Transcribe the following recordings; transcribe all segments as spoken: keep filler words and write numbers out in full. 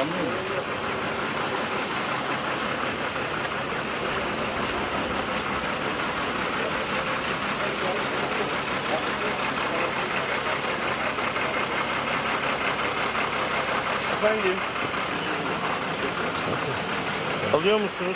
Yanmıyor mu? Efendim? Alıyor musunuz?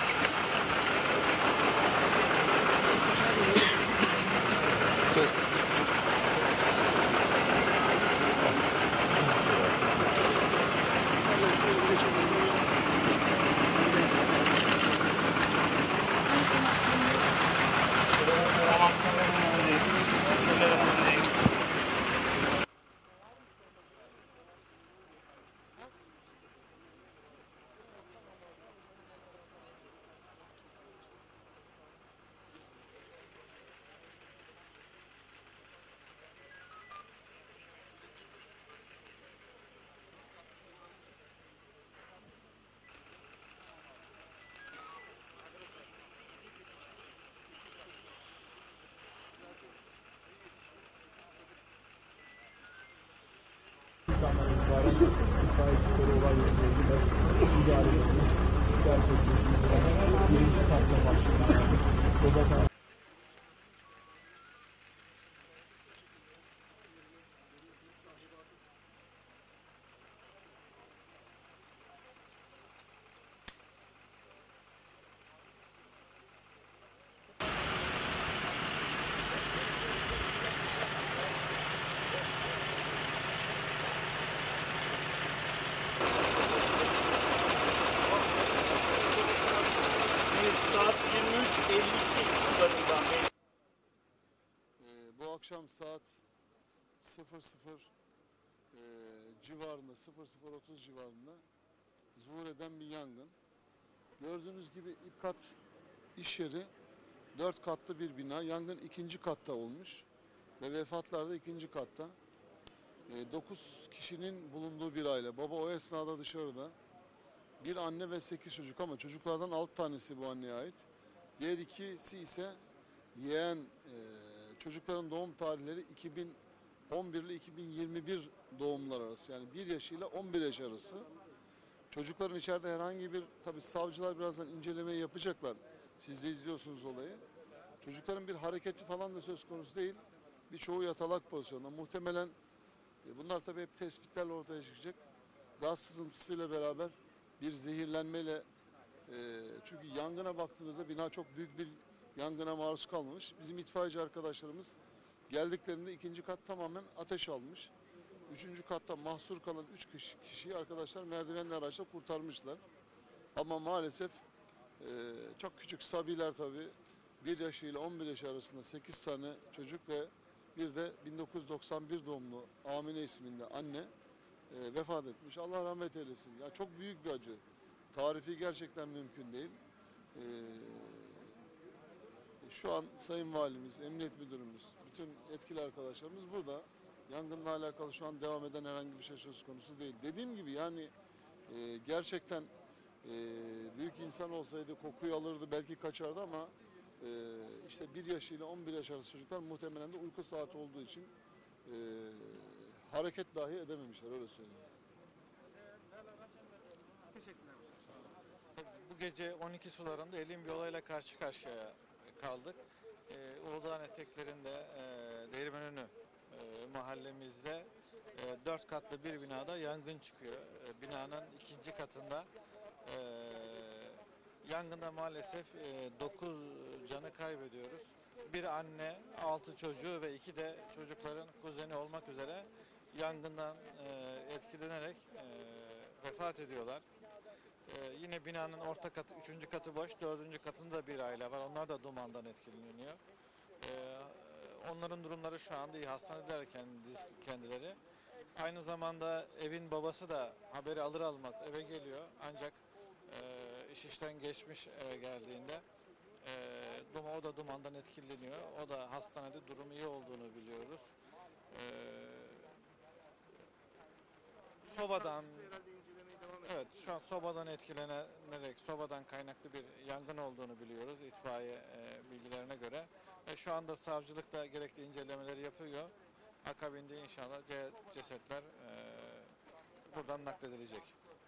Birinci katta başlıyor. Saat yirmi üç elli iki sularından beri. Ee, bu akşam saat sıfır sıfır e, civarında, sıfır sıfır otuz civarında zuhur eden bir yangın. Gördüğünüz gibi İpkat iş yeri dört katlı bir bina. Yangın ikinci katta olmuş ve vefatlar da ikinci katta. E, dokuz kişinin bulunduğu bir aile. Baba o esnada dışarıda. Bir anne ve sekiz çocuk ama çocuklardan altı tanesi bu anneye ait. Diğer ikisi ise yeğen. E, çocukların doğum tarihleri iki bin on bir ile iki bin yirmi bir doğumlar arası. Yani bir yaş ile on bir yaş arası. Çocukların içeride herhangi bir, tabii savcılar birazdan incelemeyi yapacaklar. Siz de izliyorsunuz olayı. Çocukların bir hareketi falan da söz konusu değil. Birçoğu yatalak pozisyonda. Muhtemelen e, bunlar tabii hep tespitlerle ortaya çıkacak. Gaz sızıntısıyla beraber bir zehirlenmeyle, e, çünkü yangına baktığınızda bina çok büyük bir yangına maruz kalmamış. Bizim itfaiyeci arkadaşlarımız geldiklerinde ikinci kat tamamen ateş almış. Üçüncü katta mahsur kalan üç kişi, kişiyi arkadaşlar merdivenli araçla kurtarmışlar. Ama maalesef e, çok küçük sabiler tabii, bir yaş ile on bir yaş arasında sekiz tane çocuk ve bir de bin dokuz yüz doksan bir doğumlu Amine isminde anne e, vefat etmiş. Allah rahmet eylesin. Ya çok büyük bir acı. Tarifi gerçekten mümkün değil. E, şu an Sayın Valimiz, Emniyet Müdürümüz, bütün etkili arkadaşlarımız burada. Yangınla alakalı şu an devam eden herhangi bir şey söz konusu değil. Dediğim gibi yani e, gerçekten e, büyük insan olsaydı kokuyu alırdı, belki kaçardı ama e, işte bir yaş ile on bir yaş arası çocuklar muhtemelen de uyku saati olduğu için e, hareket dahi edememişler, öyle söyleyeyim. Teşekkürler. Bu gece on iki sularında elin bir olayla karşı karşıya kaldık. Ee, Uludağ'ın eteklerinde e, Değirmenönü e, mahallemizde e, dört katlı bir binada yangın çıkıyor. E, binanın ikinci katında e, yangında maalesef e, dokuz canı kaybediyoruz. Bir anne, altı çocuğu ve iki de çocukların kuzeni olmak üzere yangından e, etkilenerek e, vefat ediyorlar. Ee, yine binanın orta katı, üçüncü katı boş, dördüncü katında bir aile var. Onlar da dumandan etkileniyor. Ee, onların durumları şu anda iyi. Hastanedeler kendileri. Aynı zamanda evin babası da haberi alır almaz eve geliyor. Ancak e, iş işten geçmiş eve geldiğinde e, o da dumandan etkileniyor. O da hastanede durumu iyi olduğunu biliyoruz. E, sobadan Evet, şu an sobadan etkilenerek, sobadan kaynaklı bir yangın olduğunu biliyoruz itfaiye e, bilgilerine göre. Ve şu anda savcılık da gerekli incelemeleri yapıyor. Akabinde inşallah cesetler e, buradan nakledilecek.